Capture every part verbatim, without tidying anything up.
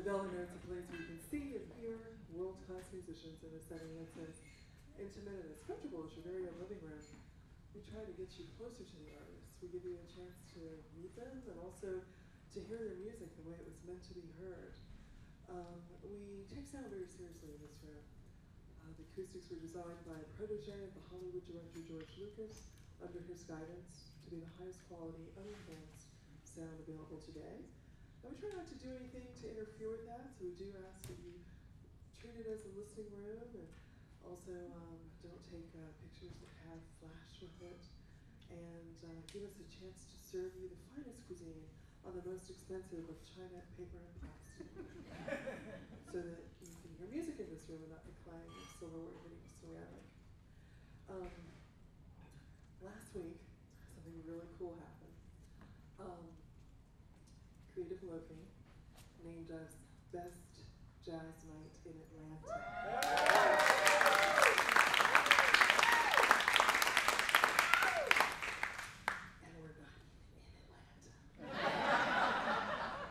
Velvet Note's a place where you can see and hear world-class musicians in a setting that's as intimate and as comfortable as your very own living room. We try to get you closer to the artists. We give you a chance to meet them and also to hear their music the way it was meant to be heard. Um, we take sound very seriously in this room. Uh, the acoustics were designed by a protege of the Hollywood director George Lucas under his guidance to be the highest quality, unenhanced sound available today. And we try not to do anything to interfere with that, so we do ask that you treat it as a listening room and also um, don't take uh, pictures that have flash with it. And uh, give us a chance to serve you the finest cuisine on the most expensive of china, paper, and plastic. So that you can hear music in this room and not the clang of silverware hitting ceramic. Um, last week, something really cool happened. Um, Creative Loafing named us Best Jazz Night in Atlanta. And we're not in Atlanta.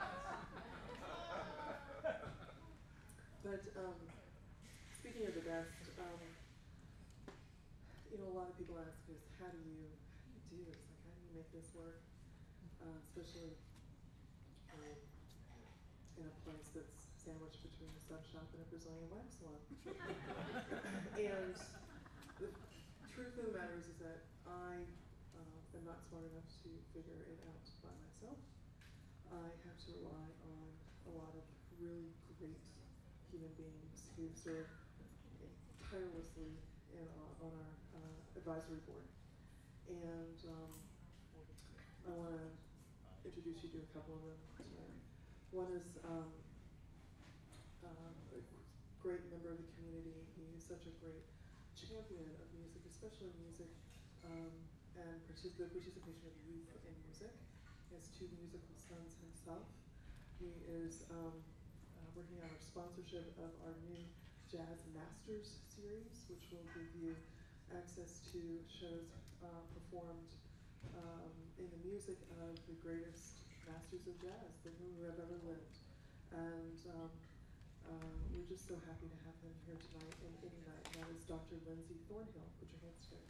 But um, speaking of the best, um, you know, a lot of people ask us, how do you, how do you do this? Like, how do you make this work? Uh, especially um, in a place that's sandwiched between a sub shop and a Brazilian wax salon. And the truth of the matter is, is that I uh, am not smart enough to figure it out by myself. I have to rely on a lot of really great human beings who serve tirelessly in, uh, on our uh, advisory board. And um, I want to introduce you to a couple of them tonight. One is um, um, a great member of the community. He is such a great champion of music, especially music um, and partic the participation of youth in music. He has two musical sons himself. He is um, uh, working on our sponsorship of our new Jazz Masters series, which will give you access to shows uh, performed um, in the music of the greatest masters of jazz who have ever lived. And um, uh, we're just so happy to have him here tonight and any night. And that is Doctor Lindsay Thornhill. Put your hands together.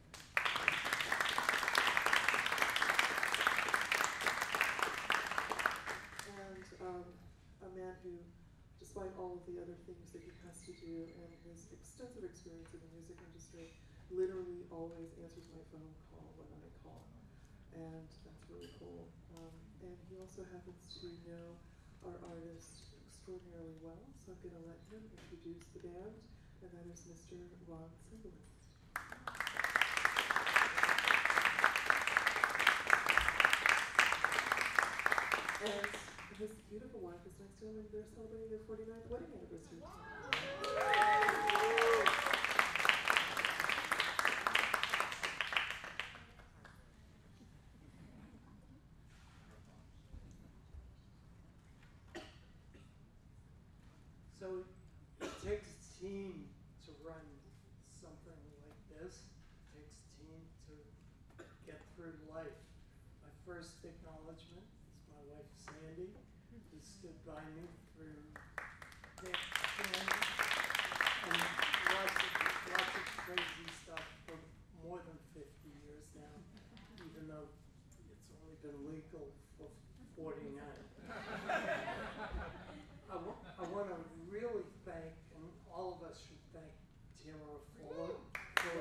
And um, a man who, despite all of the other things that he has to do and his extensive experience in the music industry, literally always answers my phone call when I call. And that's really cool. Um, and he also happens to know our artist extraordinarily well, so I'm going to let him introduce the band, and that is Mister Ron Simbolist. And his beautiful wife is next to him, and they're celebrating their forty-ninth wedding anniversary. So it takes a team to run something like this. It takes a team to get through life. My first acknowledgement is my wife Sandy, who stood by me through thick thin and lots of, lots of crazy stuff for more than fifty years now, even though it's only been legal for forty-nine. I, wa I want to really thank, and all of us should thank Tamara Fuller for,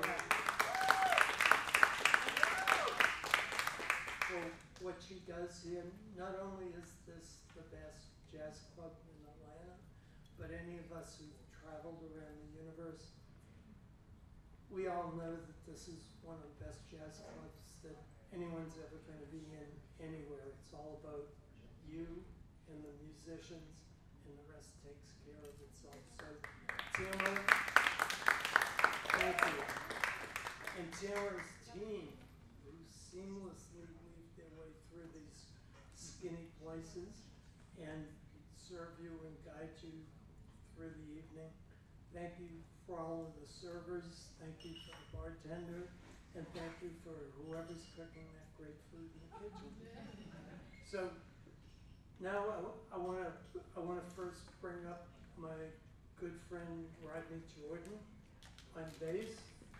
for what she does here. Not only is this the best jazz club in Atlanta, but any of us who've traveled around the universe, we all know that this is one of the best jazz clubs that anyone's ever going to be in anywhere. It's all about you and the musicians, and the rest takes care of itself. So, Tamara, thank you. And Tamara's team, who seamlessly weave their way through these skinny places and serve you and guide you through the evening. Thank you for all of the servers. Thank you for the bartender. And thank you for whoever's cooking that great food in the kitchen. So, now I, w- I wanna, I wanna first bring up my good friend Rodney Jordan on bass.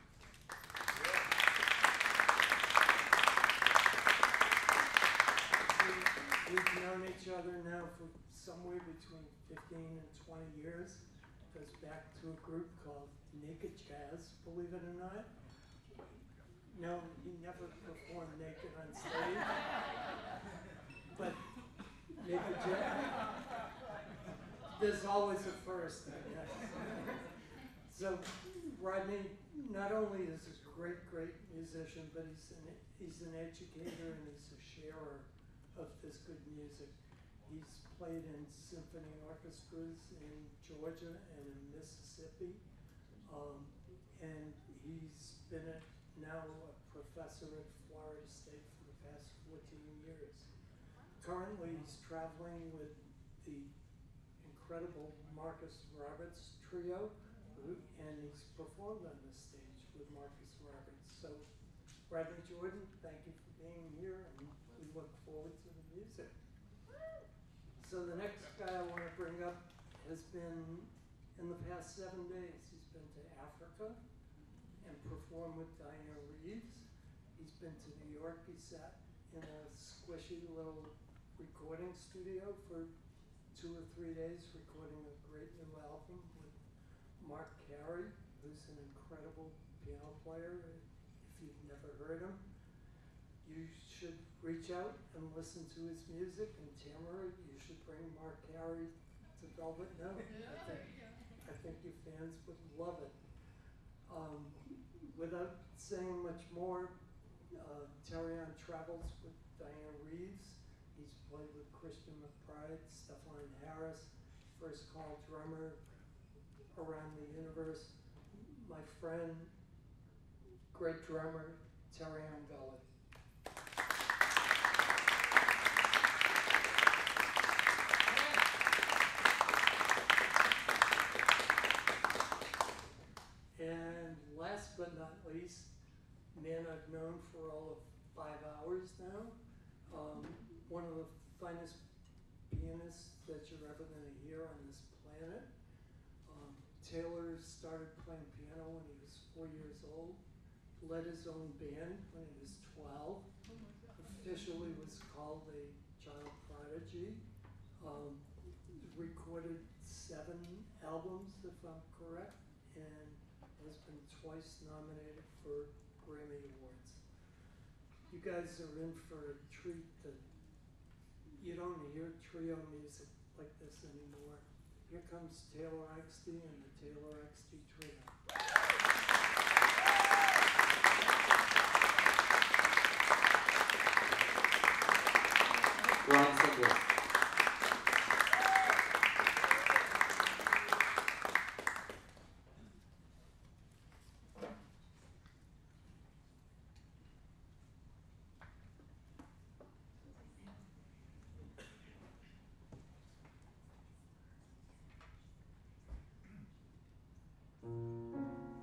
We- We've known each other now for somewhere between fifteen and twenty years. Goes back to a group called Naked Jazz, believe it or not. No, he never performed naked on stage. But Naked Jazz, there's always a first, I guess. So Rodney not only is a great, great musician, but he's an, he's an educator and he's a sharer of this good music. He's played in symphony orchestras in Georgia and in Mississippi. Um, and he's been a, now a professor at Florida State for the past fourteen years. Currently, he's traveling with the incredible Marcus Roberts trio, who, and he's performed on this stage with Marcus Roberts. So, Rodney Jordan, thank you for being here, and we look forward to the music. So the next guy I want to bring up has been, in the past seven days, he's been to Africa and performed with Diane Reeves. He's been to New York. He sat in a squishy little recording studio for two or three days recording a great new album with Mark Carey, who's an incredible piano player. If you've never heard him, you should reach out and listen to his music. And Tamara, you should bring Mark Carey to Velvet Note. I think, I think your fans would love it. Um, without saying much more, uh, Terrion travels with Diane Reeves. He's played with Christian McBride, Stephon Harris, First Call drummer, Around the Universe. My friend, great drummer, Terrion Gully. And last but not least, man I've known for all of five hours now, um, one of the finest pianists that you're ever going to hear on this planet. Um, Taylor started playing piano when he was four years old, led his own band when he was twelve, officially was called a child prodigy, um, recorded seven albums if I'm correct, and has been twice nominated for Grammy Awards. You guys are in for a treat that you don't hear trio music like this anymore. Here comes Taylor Eigsti and the Taylor Eigsti Trio. Ron Singles. Thank you.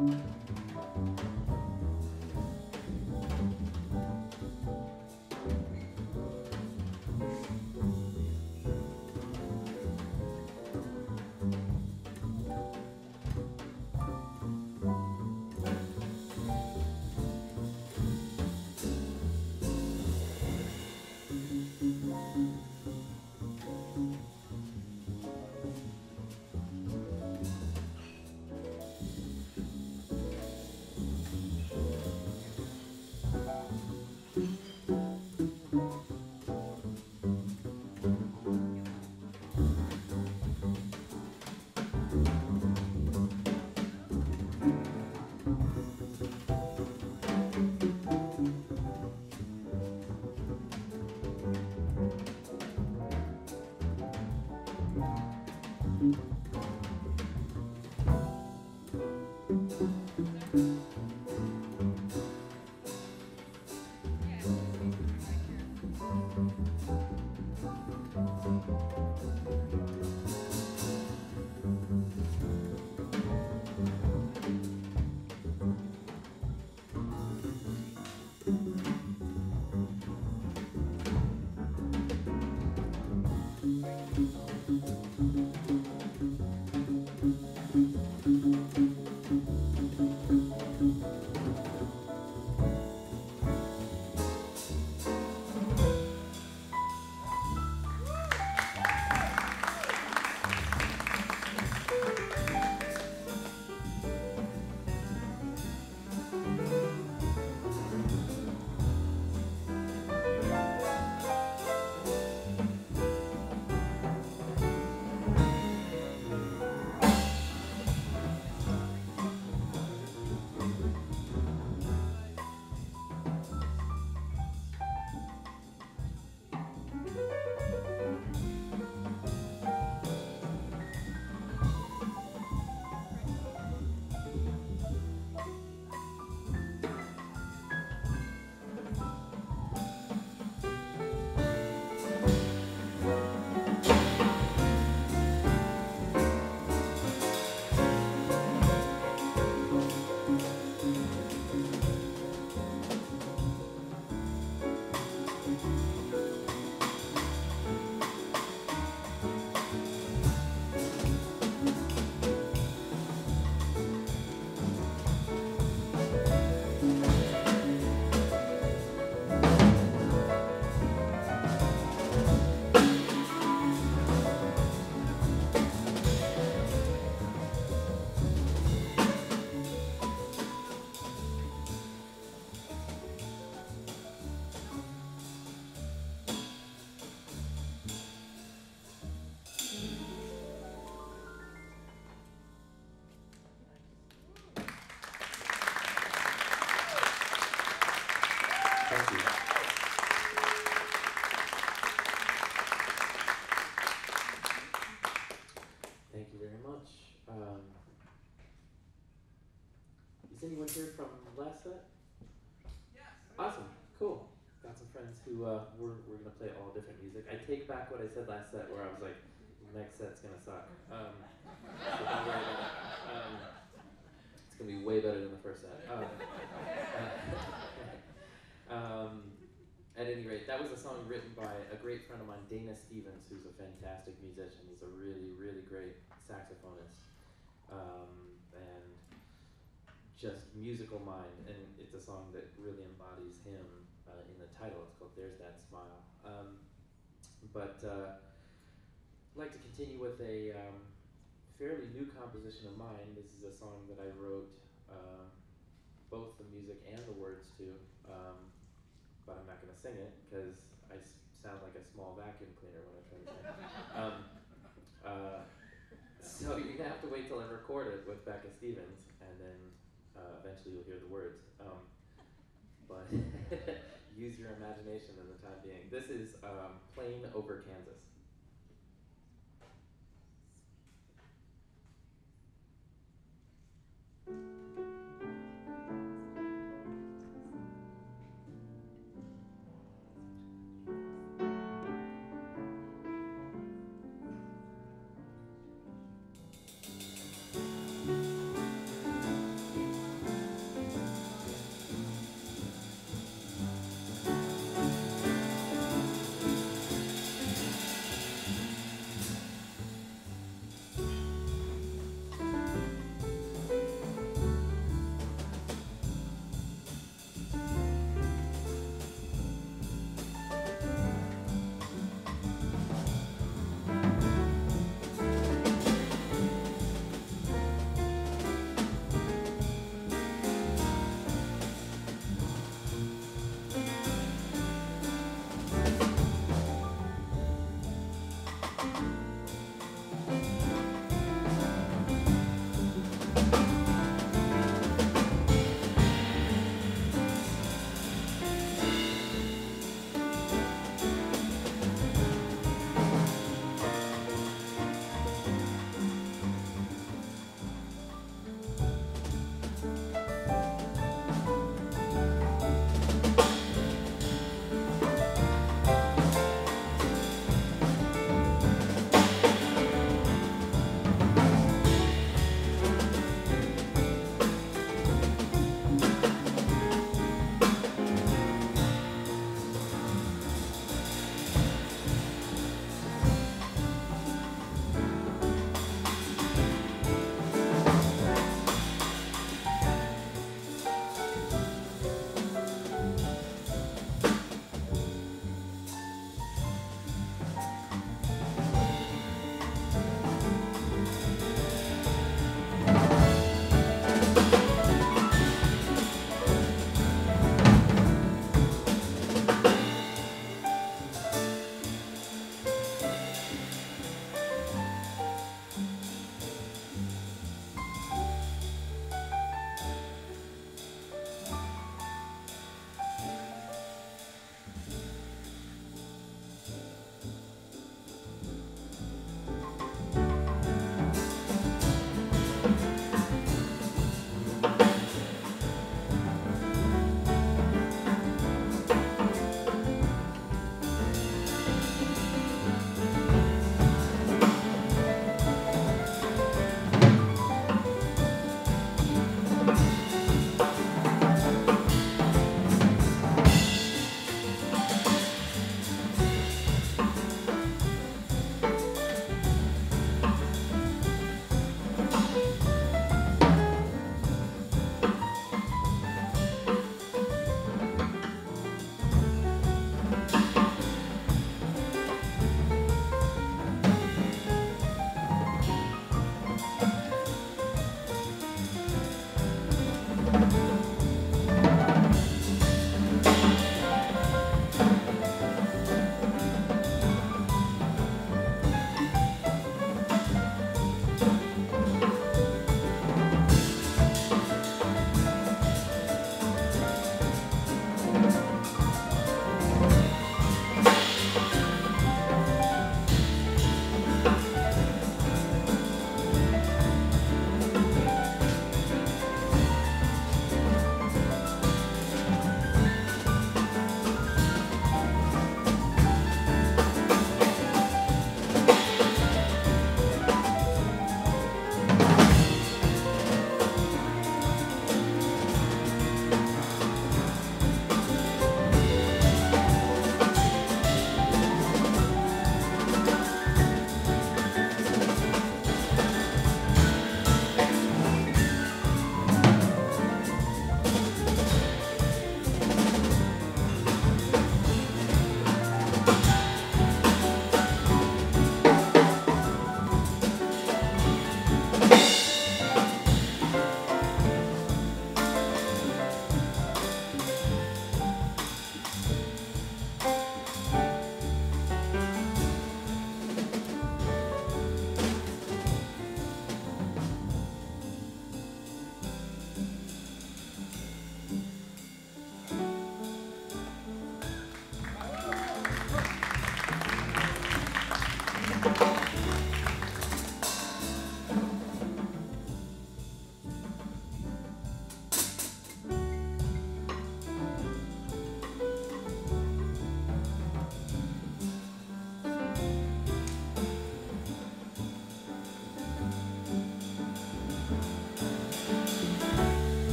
Thank you. Thank you very much. Um, is anyone here from last set? Yes. Awesome. Cool. Got some friends who uh, we're we're gonna play all different music. I take back what I said last set, where I was like, next set's gonna suck. Um, so don't worry about it. Um, it's gonna be way better than the first set. Um, uh, um, at any rate, that was a song written by a great friend of mine, Dana Stevens, who's a fantastic musician. He's a really, really great saxophonist, um, and just musical mind. And it's a song that really embodies him uh, in the title. It's called "There's That Smile." Um, but uh, I'd like to continue with a um, fairly new composition of mine. This is a song that I wrote uh, both the music and the words to. Um, but I'm not going to sing it because I s- sound like a small vacuum cleaner when I try to sing. um, uh, so you're going to have to wait till I record it with Becca Stevens, and then uh, eventually you'll hear the words. Um, but use your imagination in the time being. This is um, Plain Over Kansas.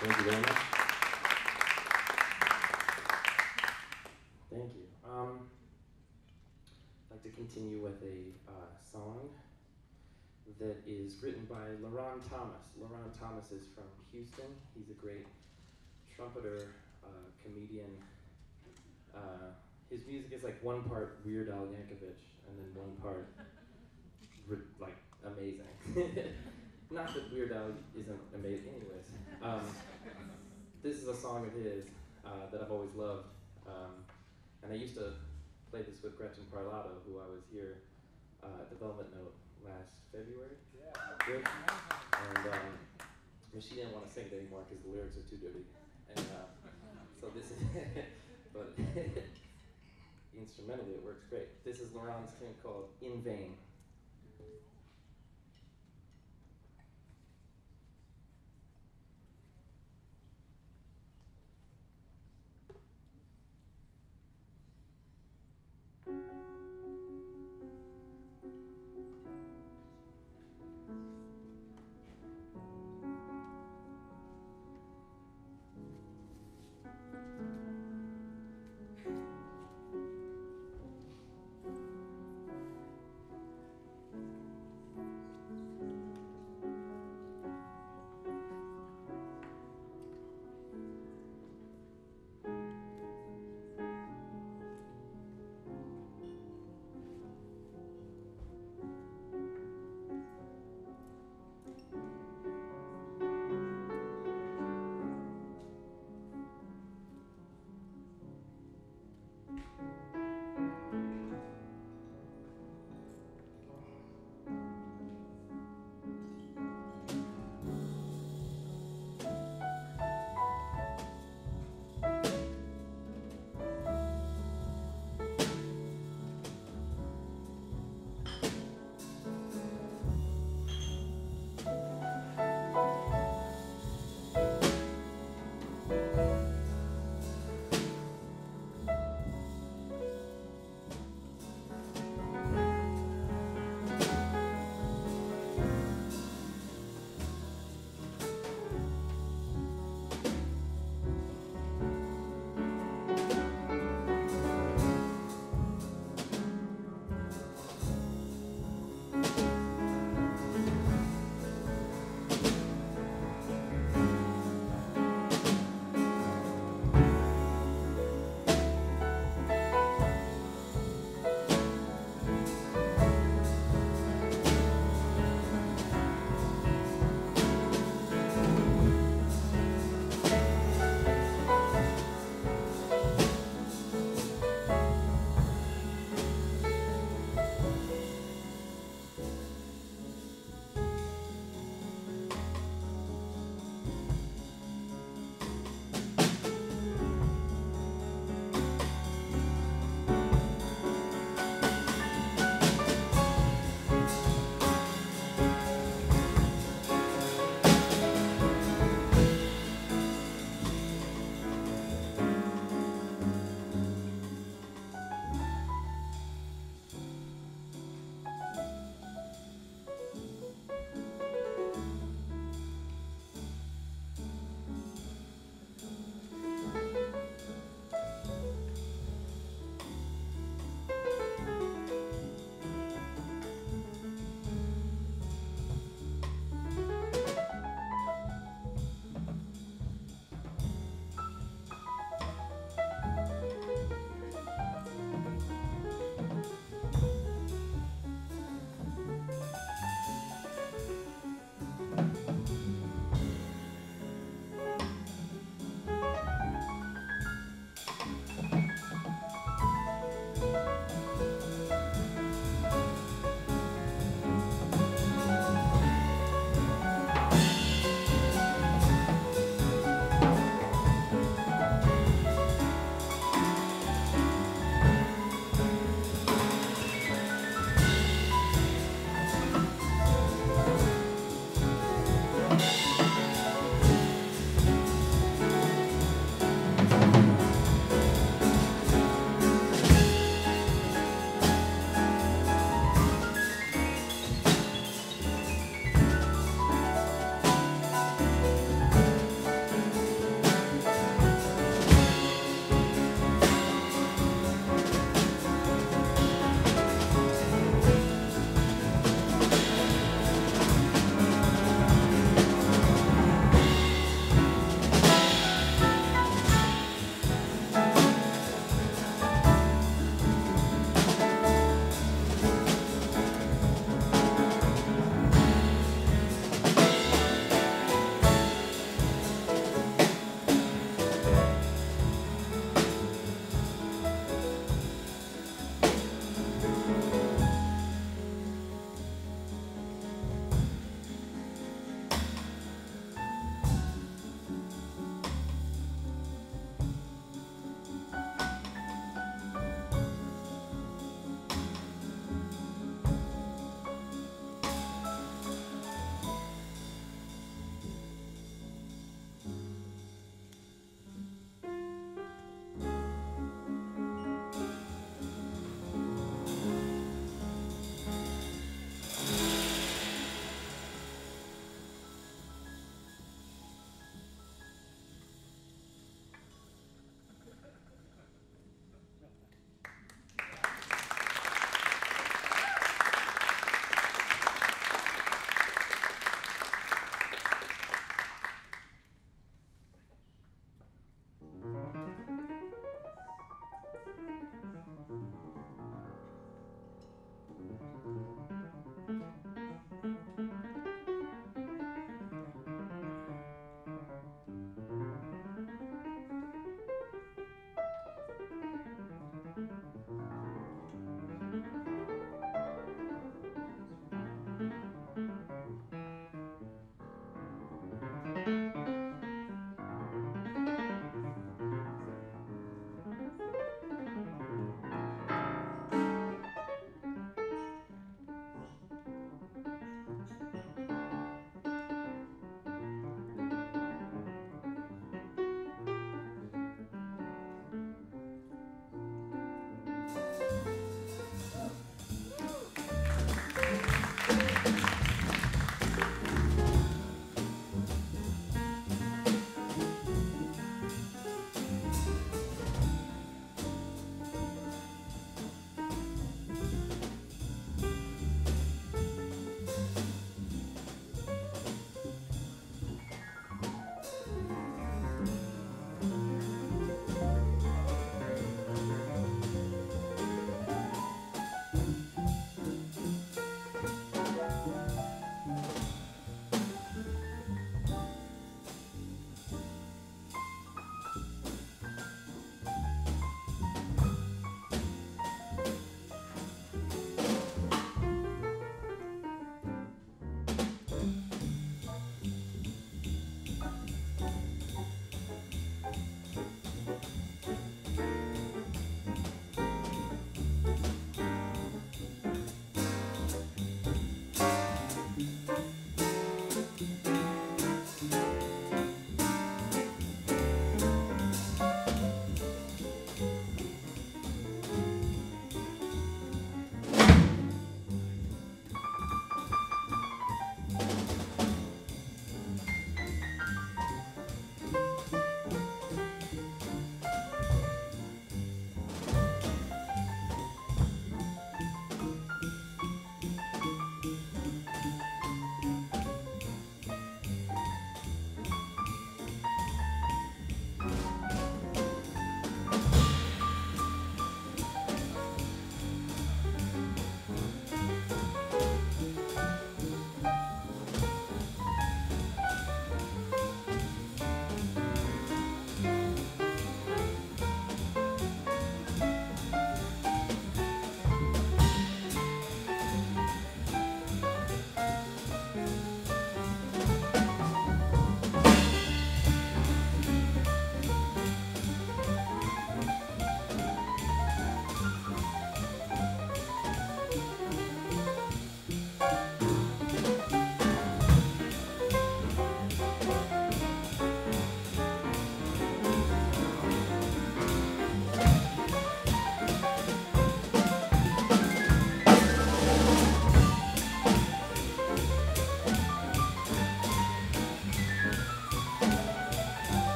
Thank you very much. Thank you. Um, I'd like to continue with a uh, song that is written by LaRon Thomas. LaRon Thomas is from Houston. He's a great trumpeter, uh, comedian. Uh, his music is like one part Weird Al Yankovic and then one part r- like amazing. Not that Weird Al isn't amazing, anyways. Um, this is a song of his uh, that I've always loved, um, and I used to play this with Gretchen Parlato, who I was here uh, at the Velvet Note last February. Yeah. Good. And um, but she didn't want to sing it anymore because the lyrics are too dirty. And uh, so this is, but instrumentally it works great. This is Laurent's tune called In Vain.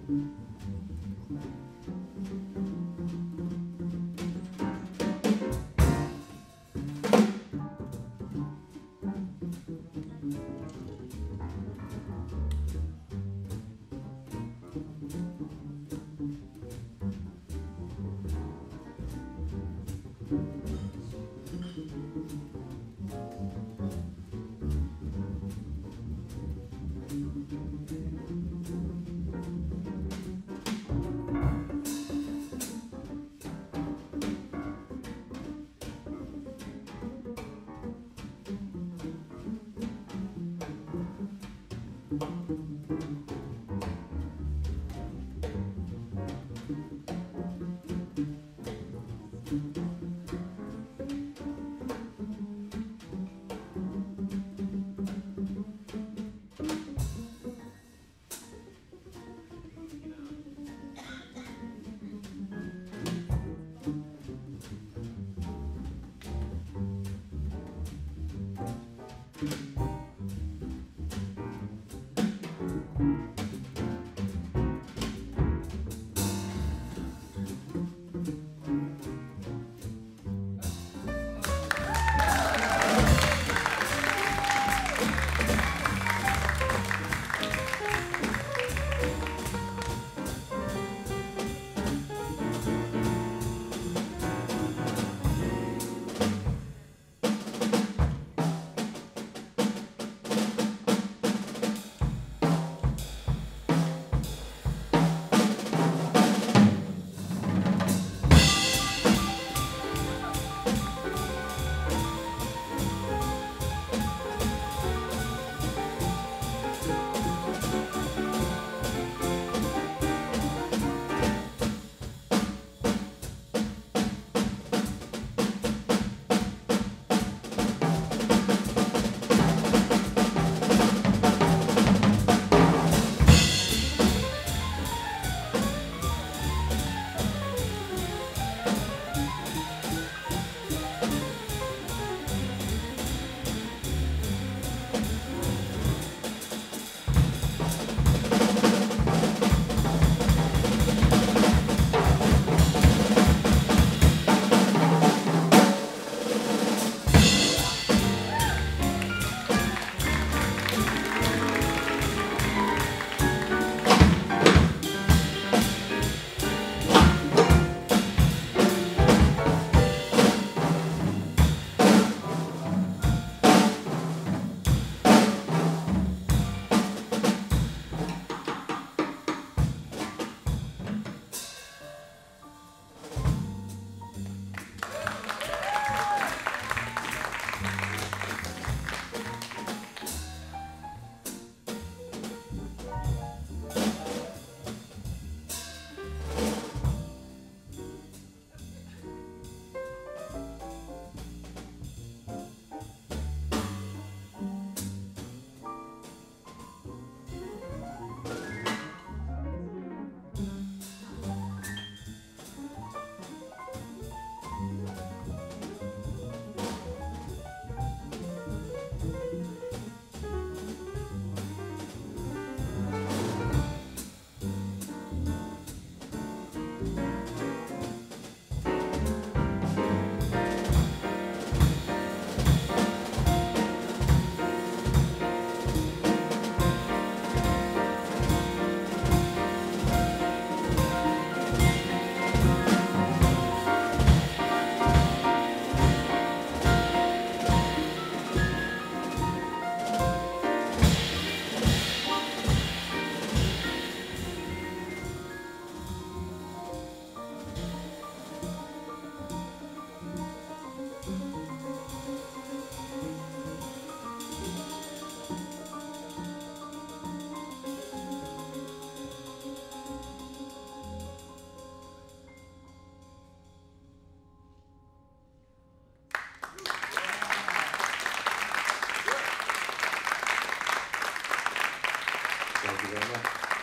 Thank you very much.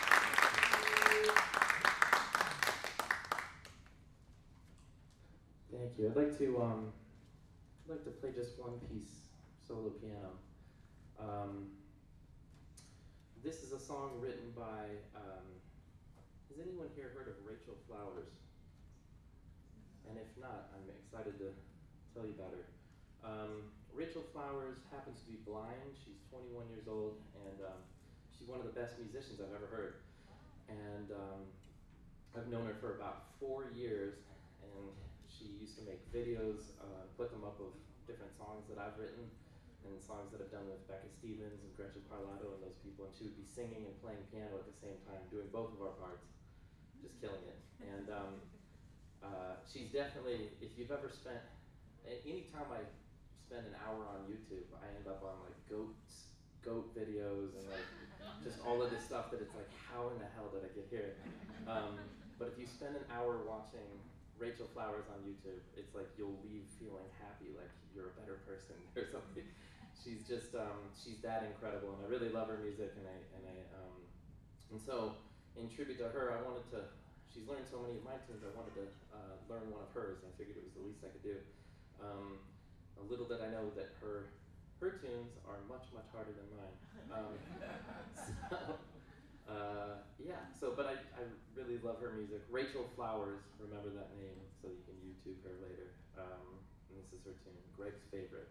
Thank you. I'd like to um, I'd like to play just one piece, solo piano. Um, this is a song written by um, Has anyone here heard of Rachel Flowers? And if not, I'm excited to tell you about her. Um, Rachel Flowers happens to be blind. She's twenty-one years old, and um, she's one of the best musicians I've ever heard. And um, I've known her for about four years, and she used to make videos, uh, put them up of different songs that I've written, and songs that I've done with Becca Stevens and Gretchen Parlato and those people, and she would be singing and playing piano at the same time, doing both of our parts, just killing it. And um, uh, she's definitely, if you've ever spent, any time I spend an hour on YouTube, I end up on like goats, goat videos and like just all of this stuff that it's like, how in the hell did I get here? Um, but if you spend an hour watching Rachel Flowers on YouTube, it's like you'll leave feeling happy, like you're a better person or something. She's just, um, she's that incredible, and I really love her music, and I, and I, um, and so in tribute to her, I wanted to, she's learned so many of my tunes, I wanted to uh, learn one of hers. I figured it was the least I could do. Um, a little did I know that her, her tunes are much, much harder than mine. Um, so, uh, yeah, so, but I, I really love her music. Rachel Flowers, remember that name, so you can YouTube her later. Um, and this is her tune, Greg's Favorite.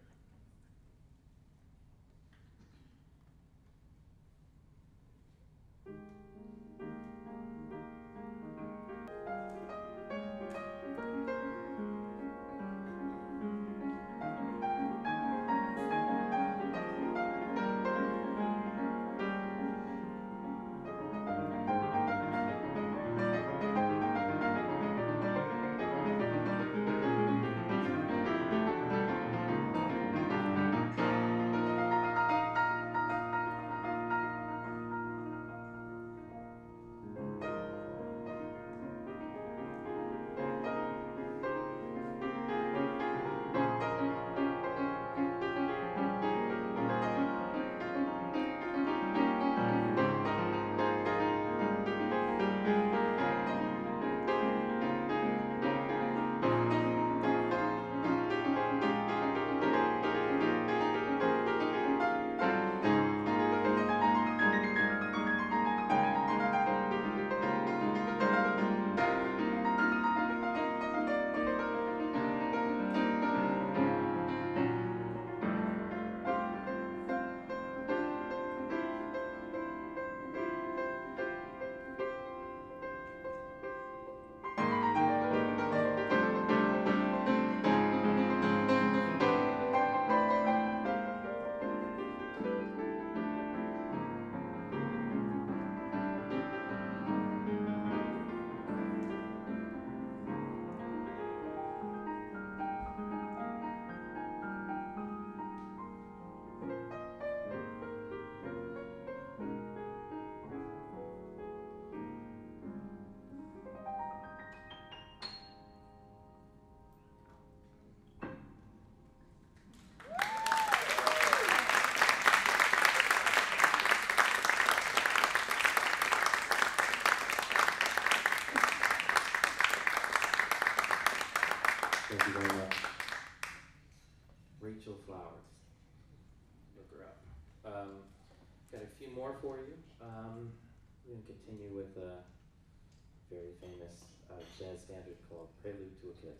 Thank you very much. Rachel Flowers. Look her up. Um, got a few more for you. Um, we're going to continue with a very famous uh, jazz standard called Prelude to a Kiss.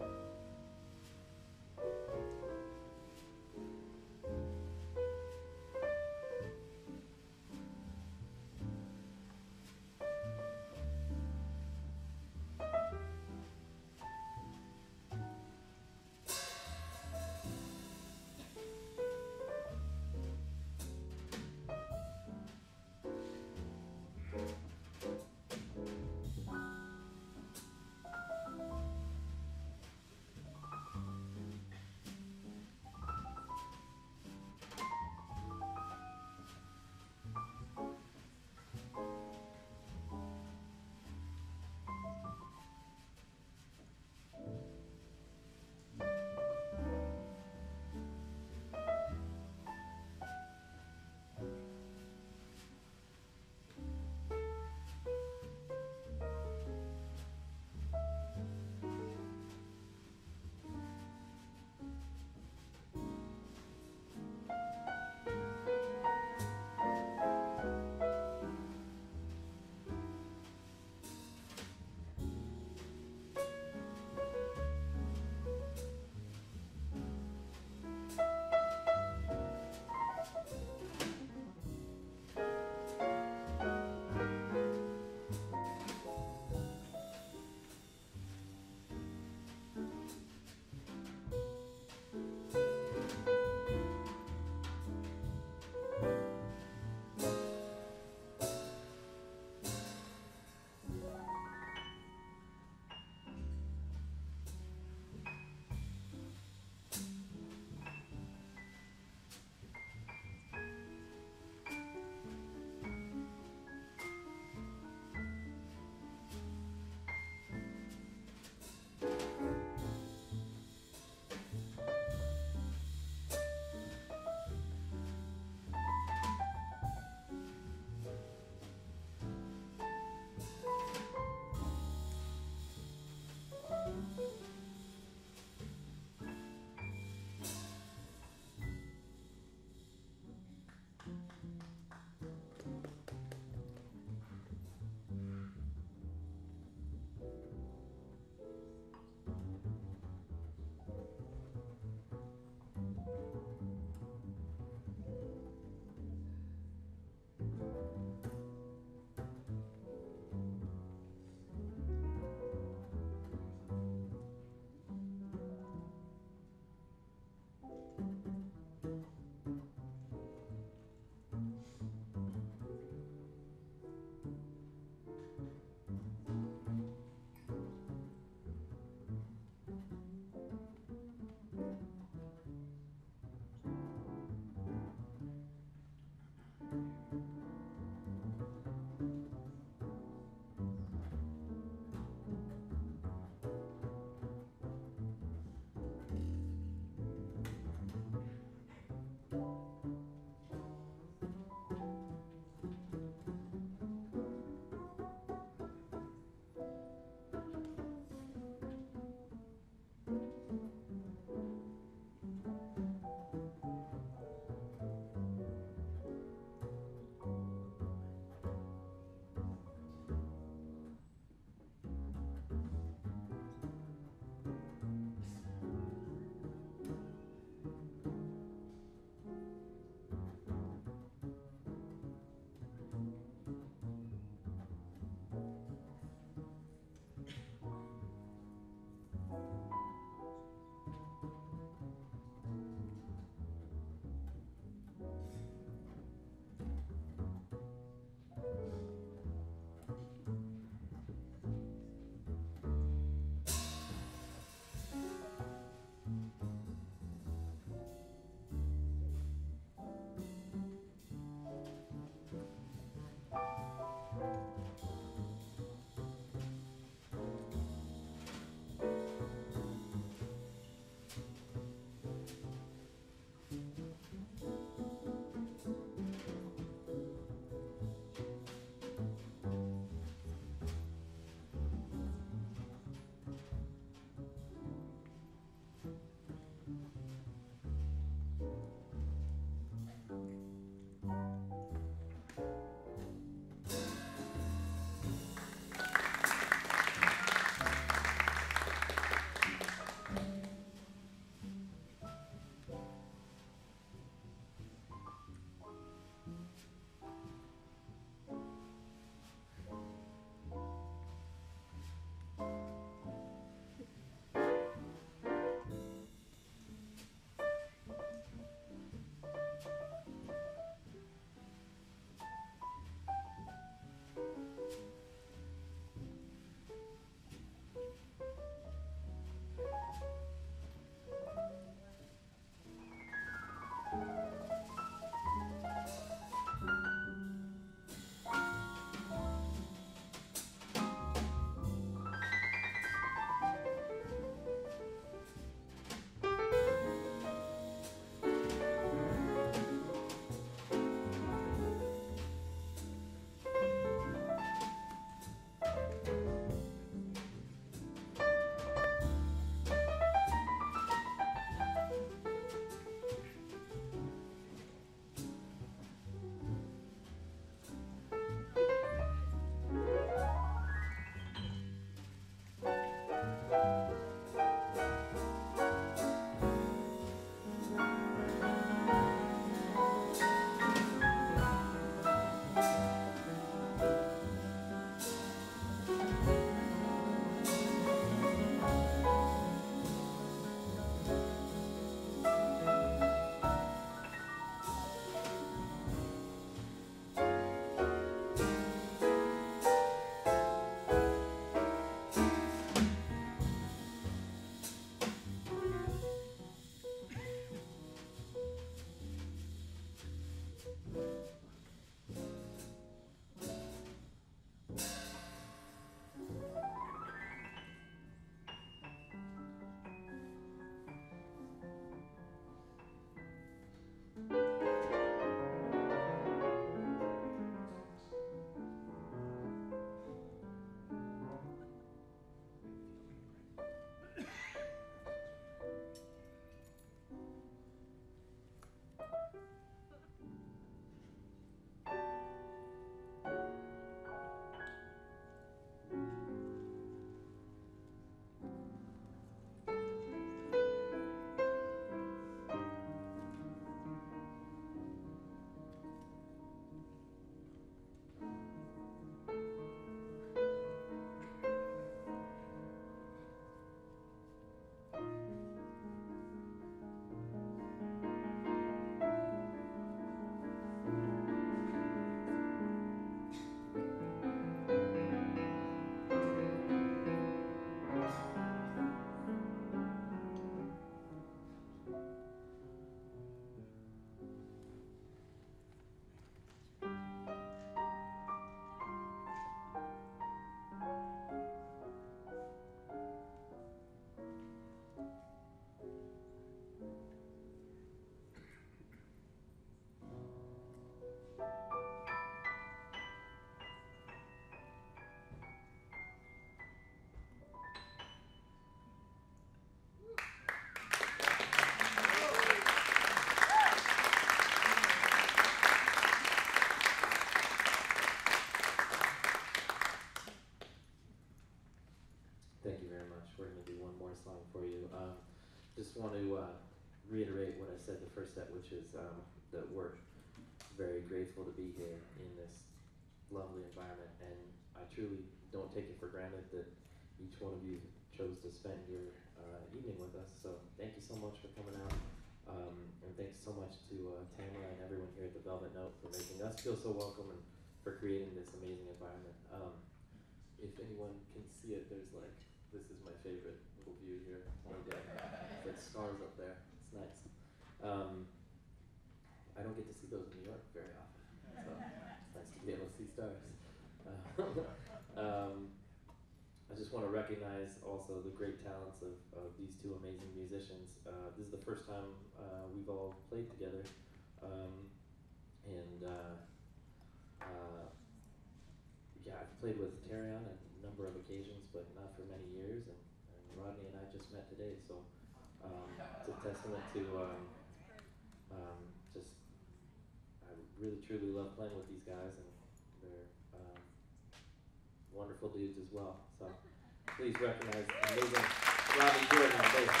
set, which is um, that we're very grateful to be here in this lovely environment, and I truly don't take it for granted that each one of you chose to spend your uh, evening with us. So thank you so much for coming out, um, and thanks so much to uh, Tamara and everyone here at the Velvet Note for making us feel so welcome and for creating this amazing environment. Um, if anyone can see it, there's like, this is my favorite little view here. Like, uh, it's like stars up there. It's nice. Um, I don't get to see those in New York very often, so it's nice to be able to see stars. Uh, um, I just want to recognize also the great talents of, of these two amazing musicians. Uh, this is the first time uh, we've all played together, um, and uh, uh, yeah, I've played with Terry on a number of occasions, but not for many years, and, and Rodney and I just met today, so um, it's a testament to um, um, just, I really truly love playing with these guys, and they're um, wonderful dudes as well. So please recognize the amazing Rodney Jordan on bass.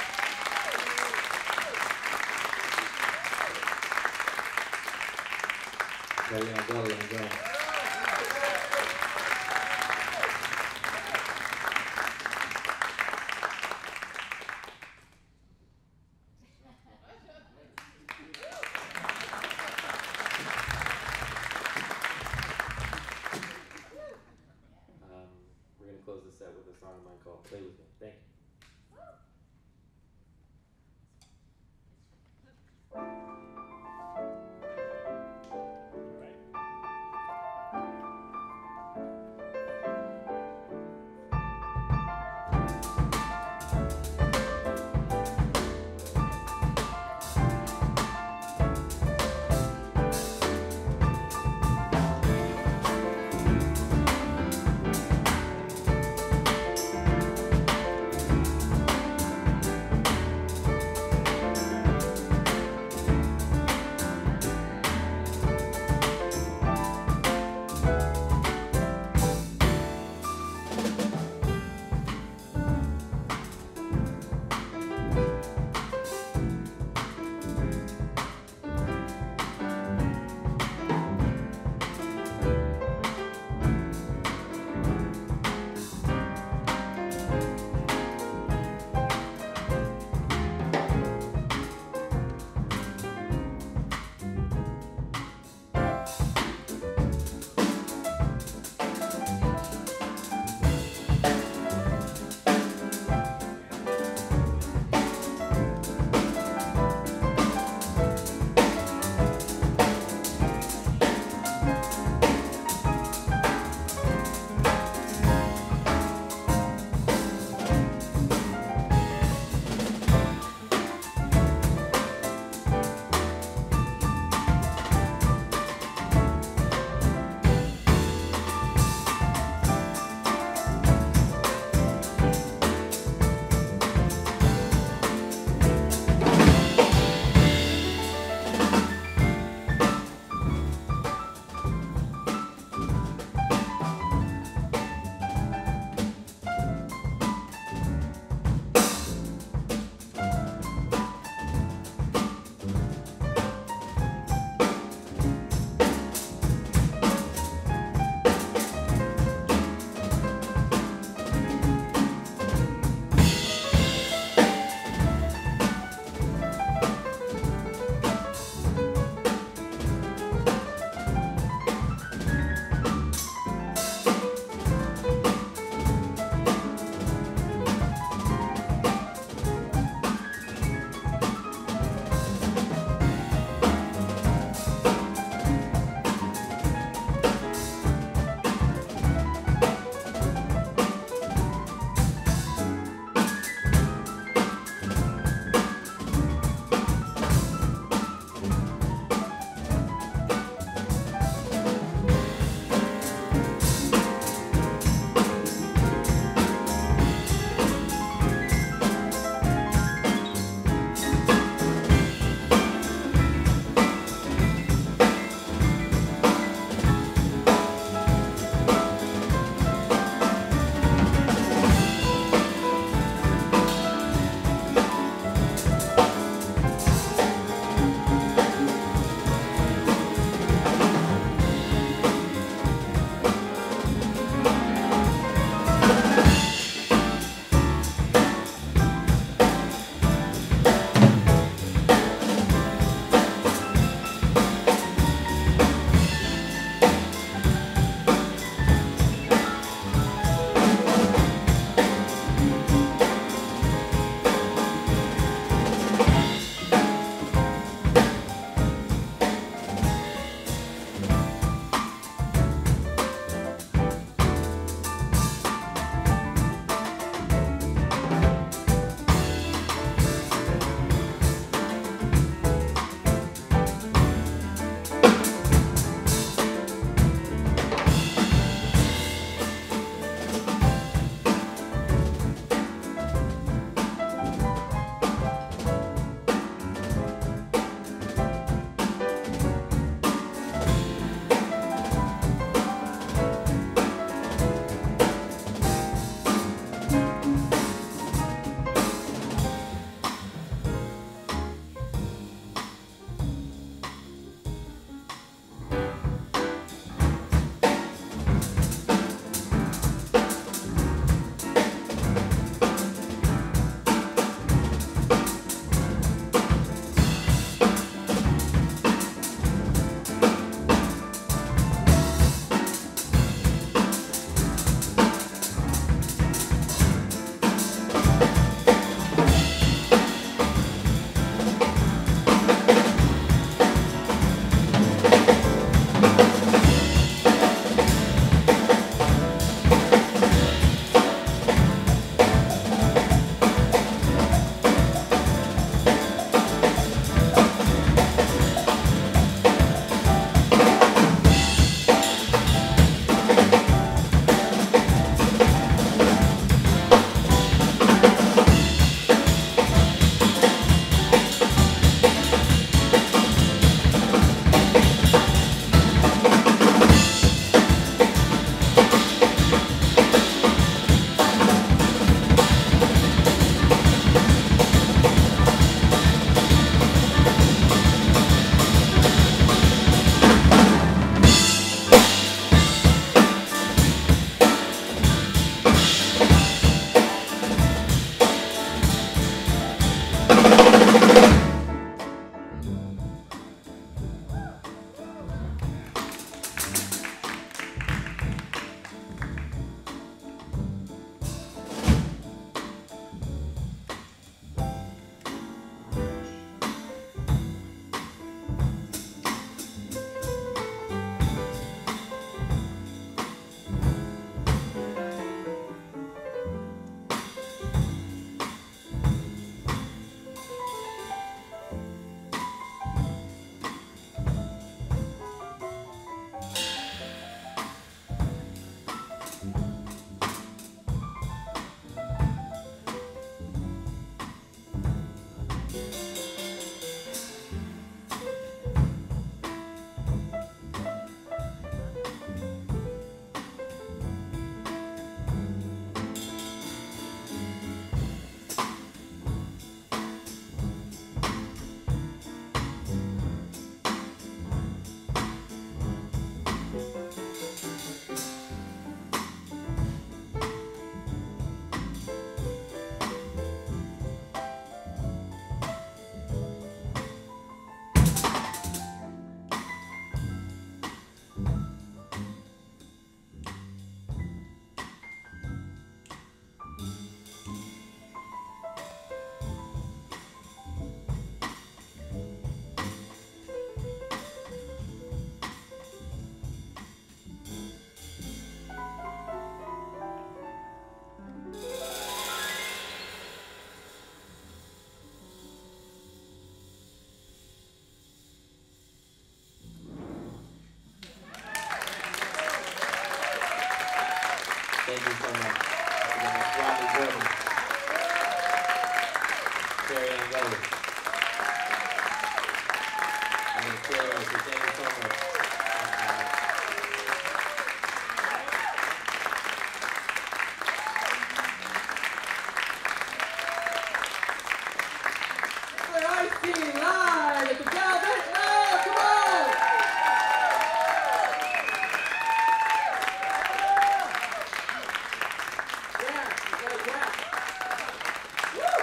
Kelly on belly on drums. Close the set with a song of mine called Play With Me. Thank you. All right. Thank you so much. That's Rodney Jordan. Carrie Ann Rose. I mean, Carrie Rose, thank you so much. For Eigsti live at the Velvet. Oh, come on! Yeah, yeah, yeah. Woo!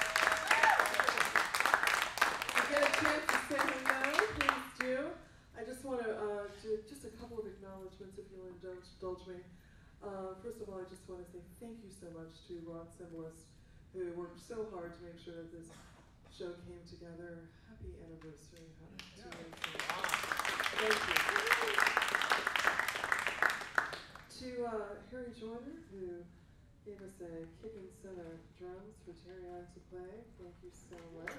If you get a chance to say hello, please do. I just want to uh, do just a couple of acknowledgments, if you'll indulge, indulge me. Uh, first of all, I just want to say thank you so much to Ron Simlist, who worked so hard to make sure that this show came together. Happy anniversary, huh? Thank you. To uh, Harry Joyner, who gave us a kicking set of drums for Terry and I to play. Thank you so much.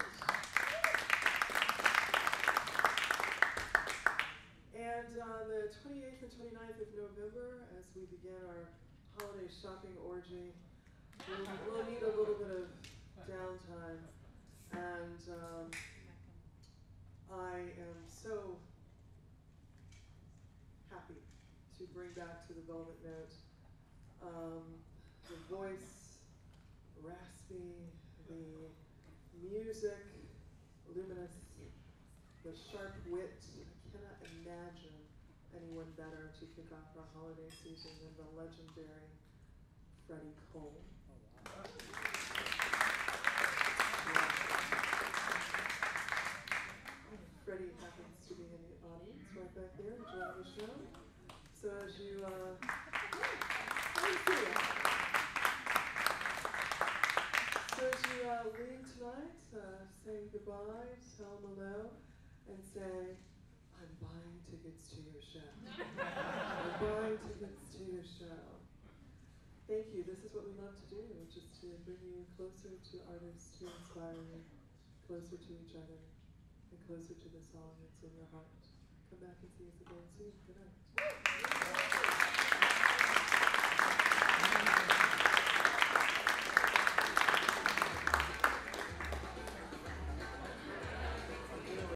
And uh, the twenty-eighth and twenty-ninth of November, as we begin our holiday shopping orgy, we'll, we'll need a little bit of downtime. And um, I am so happy to bring back to the Velvet Note um, the voice, raspy, the music, luminous, the sharp wit. I cannot imagine anyone better to kick off our holiday season than the legendary Freddie Cole. Freddie happens to be in the audience right back there enjoying the show. So as you, uh, let me see you. So as you uh, leave tonight, uh, say goodbye, tell them hello, and say, I'm buying tickets to your show. I'm buying tickets to your show. Thank you. This is what we love to do, which is to bring you closer to artists who inspire you, closer to each other, and closer to the song that's in your heart. Come back and see us again soon. Good night.